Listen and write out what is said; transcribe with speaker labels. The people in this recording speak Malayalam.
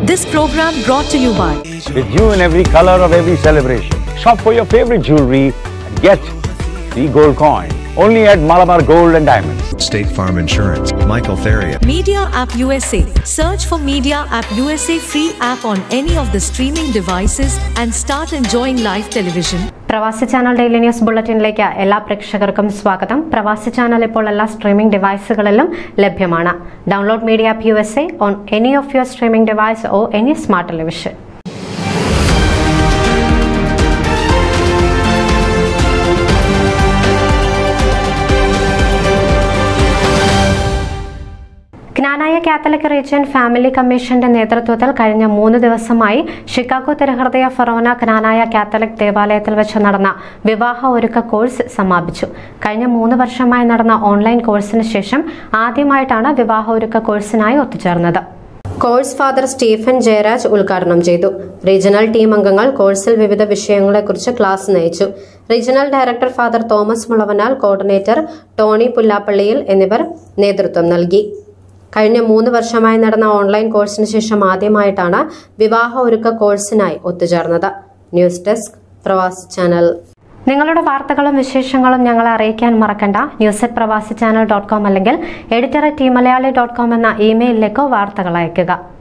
Speaker 1: This program brought to you by
Speaker 2: with you in every color of every celebration. Shop for your favorite jewelry and get the gold coin. Only at Malabar Gold and Diamonds.
Speaker 3: State Farm Insurance. Michael Theria.
Speaker 1: Media App USA. Search for Media App USA free app on any of the streaming devices and start enjoying live television.
Speaker 4: Pravasi channel daily news ബുള്ളറ്റിനിലേക്ക് എല്ലാ പ്രേക്ഷകർക്കും സ്വാഗതം. പ്രവാസി ചാനൽ ഇപ്പോൾ എല്ലാ സ്ട്രീമിംഗ് ഡിവൈസുകളിലും ലഭ്യമാണ്. Download media app USA on any of your streaming device or any smart television. Knanaya Catholic Region Family Commission's നേതൃത്വത്തിൽ കഴിഞ്ഞ 3 ദിവസമായി ഷിക്കാഗോ തിരുഹൃദയ ഫൊറോന Knanaya Catholic ദേവാലയത്തിൽ വെച്ച് നടന്ന വിവാഹ ഒരുക്ക കോഴ്സ് സമാപിച്ചു. കഴിഞ്ഞ 3 വർഷമായി നടന്ന ഓൺലൈൻ കോഴ്സിന് ശേഷം ആദ്യമായിട്ടാണ് വിവാഹ ഒരുക്ക കോഴ്സിനായി ഒത്തുചേർന്നത്. കോഴ്സ് ഫാദർ സ്റ്റീഫൻ ജയരാജ് ഉദ്ഘാടനം ചെയ്തു. റീജിയണൽ ടീം അംഗങ്ങൾ കോഴ്സിൽ വിവിധ വിഷയങ്ങളെക്കുറിച്ച് ക്ലാസ് നയിച്ചു. Regional director father Thomas Mulavanal, coordinator Tony പുല്ലാപ്പള്ളിയിൽ എന്നിവർ നേതൃത്വം നൽകി. കഴിഞ്ഞ 3 വർഷമായി നടന്ന ഓൺലൈൻ കോഴ്സിന് ശേഷം ആദ്യമായിട്ടാണ് വിവാഹ ഒരുക്ക കോഴ്സിനായി ഒത്തുചേർന്നത്. News desk Pravasi channel. നിങ്ങളുടെ വാർത്തകളും വിശേഷങ്ങളും ഞങ്ങളെ അറിയിക്കാൻ മറക്കണ്ട. news@pravasichannel.com അല്ലെങ്കിൽ editor@tmalayali.com എന്ന ഇമെയിലിലേക്ക് വാർത്തകൾ അയയ്ക്കുക.